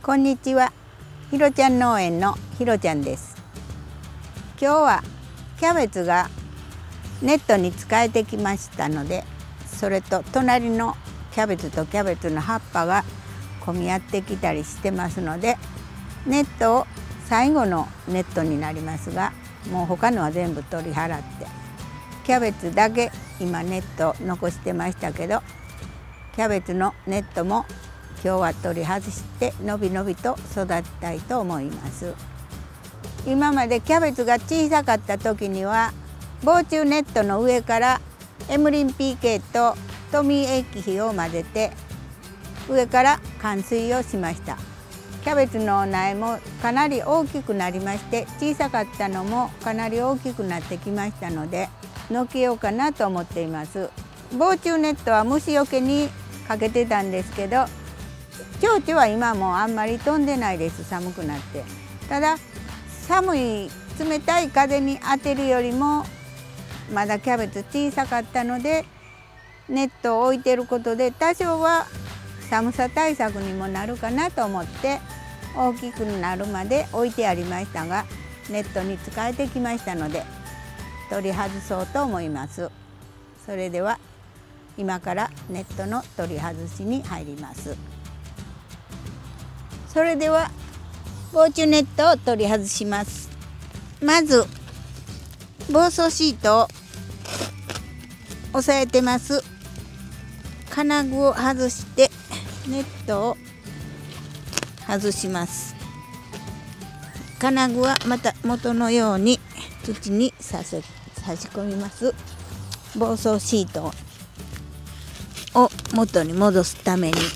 こんにちは。ひろちゃん農園のひろちゃんです。今日はキャベツがネットに使えてきましたので、それと隣のキャベツとキャベツの葉っぱが混み合ってきたりしてますので、ネットを最後のネットになりますが、もう他のは全部取り払って、キャベツだけ今ネット残してましたけど、キャベツのネットも今日は取り外してのびのびと育てたいと思います。今までキャベツが小さかった時には防虫ネットの上からエムリン PK とトミー液肥を混ぜて上から灌水をしました。キャベツの苗もかなり大きくなりまして、小さかったのもかなり大きくなってきましたので、のけようかなと思っています。防虫ネットは虫よけにかけてたんですけど、蝶々は今もあんまり飛んでないです。寒くなって。ただ寒い冷たい風に当てるよりもまだキャベツ小さかったので、ネットを置いてることで多少は寒さ対策にもなるかなと思って大きくなるまで置いてありましたが、ネットに使えてきましたので取り外そうと思います。それでは今からネットの取り外しに入ります。それでは防虫ネットを取り外します。まず防草シートを押さえてます。金具を外してネットを外します。金具はまた元のように土に差し込みます。防草シートを元に戻すために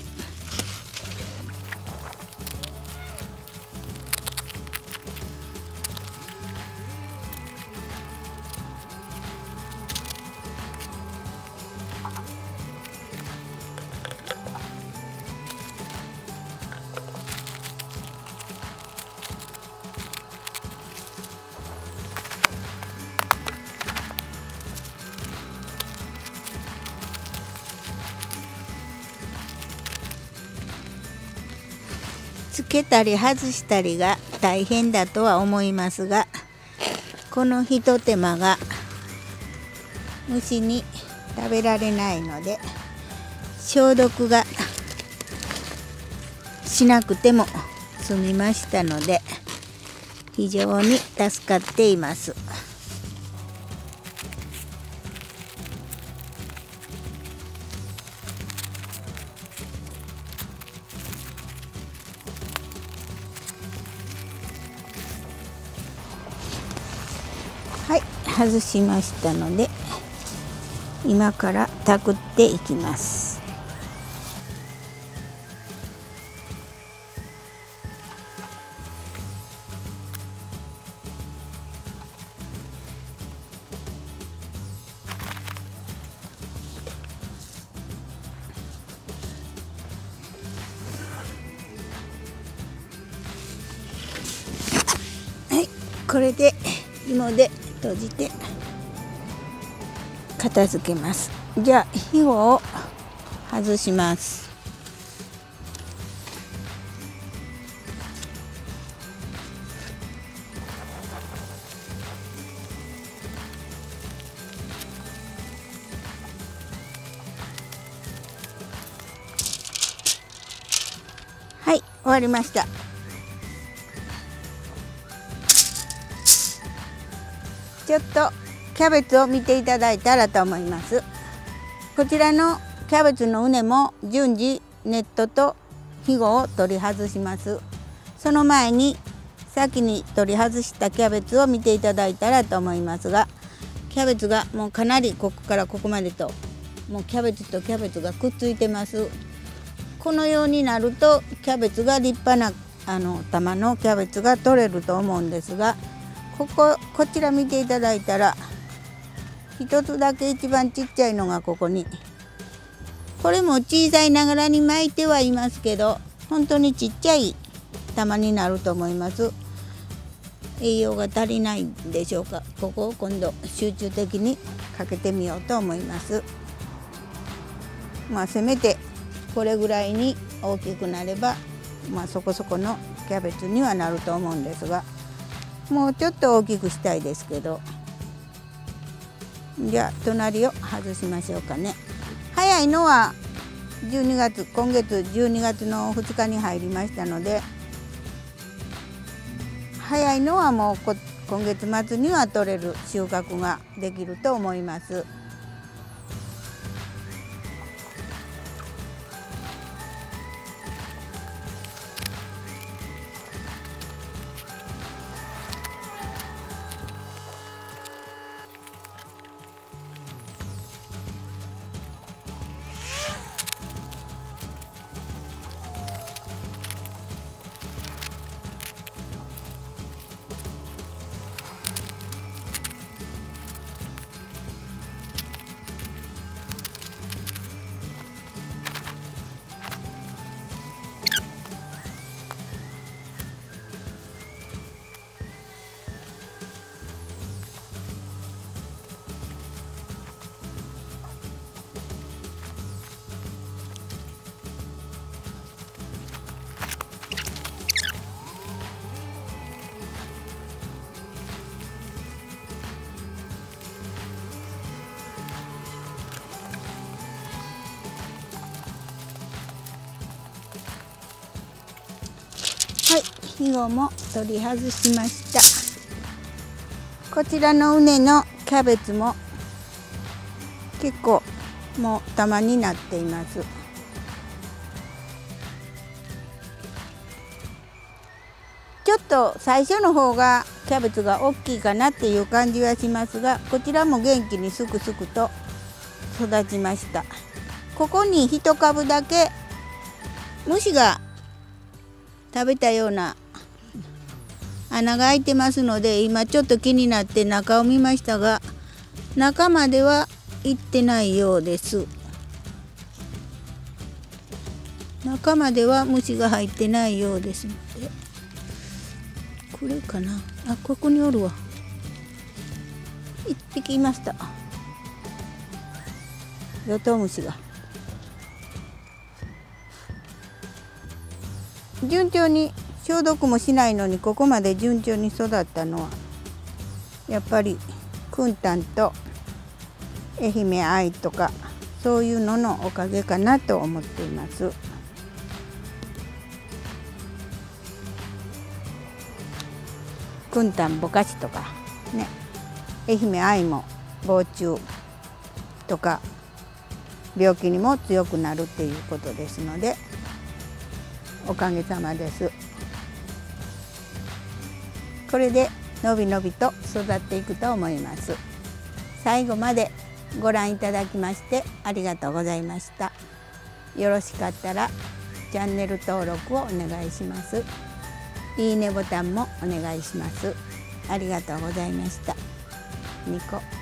つけたり外したりが大変だとは思いますが、このひと手間が虫に食べられないので、消毒がしなくても済みましたので非常に助かっています。はい、外しましたので今からたくっていきます。はい、これで紐で閉じて片付けます。じゃあひごを外します。はい、終わりました。ちょっとキャベツを見ていただいたらと思います。こちらのキャベツの畝も順次ネットとひごを取り外します。その前に先に取り外したキャベツを見ていただいたらと思いますが、キャベツがもうかなりここからここまでともうキャベツとキャベツがくっついてます。このようになるとキャベツが立派な玉のキャベツが取れると思うんですが、こちら見ていただいたら一つだけ一番ちっちゃいのがここに、これも小さいながらに巻いてはいますけど本当にちっちゃい玉になると思います。栄養が足りないんでしょうか。ここを今度集中的にかけてみようと思います。せめてこれぐらいに大きくなればそこそこのキャベツにはなると思うんですが、もうちょっと大きくしたいですけど、じゃあ隣を外しましょうかね。早いのは今月12月の2日に入りましたので、早いのはもう今月末には取れる収穫ができると思います。はい、ひごも取り外しました。こちらの畝のキャベツも結構もう玉になっています。ちょっと最初の方がキャベツが大きいかなっていう感じはしますが、こちらも元気にすくすくと育ちました。ここに一株だけ虫が食べたような穴が開いてますので、今ちょっと気になって中を見ましたが、中までは行ってないようです。中までは虫が入ってないようですので、これかなあ、ここにおるわ。一匹いました。ヨトウムシが順調に消毒もしないのにここまで順調に育ったのはやっぱりクンタンと愛媛愛とかそういうののおかげかなと思っています。クンタンぼかしとかね、愛媛愛も防虫とか病気にも強くなるっていうことですので、おかげさまです。これでのびのびと育っていくと思います。最後までご覧いただきましてありがとうございました。よろしかったらチャンネル登録をお願いします。いいねボタンもお願いします。ありがとうございました。ニコ